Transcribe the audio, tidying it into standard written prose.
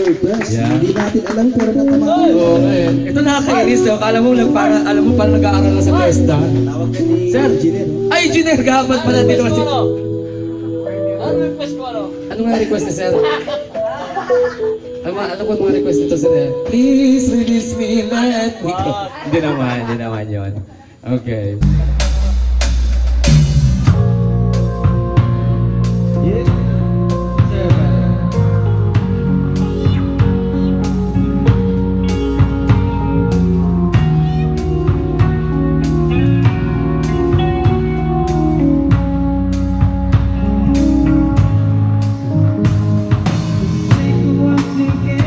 request. Hindi natin alam pero natamang. Oo, ito nakakainis, no? Alam mo parang nag-aaral na sa Fiesta. Tawag ka ni Sir, Engineer. ay, Engineer, gapat pala din naman si... Ano request mo, ano? Ano nga request ni Sir? Ano po mga request nito, Sir? Please release me, let me go. Hindi naman yun. Okay. Once again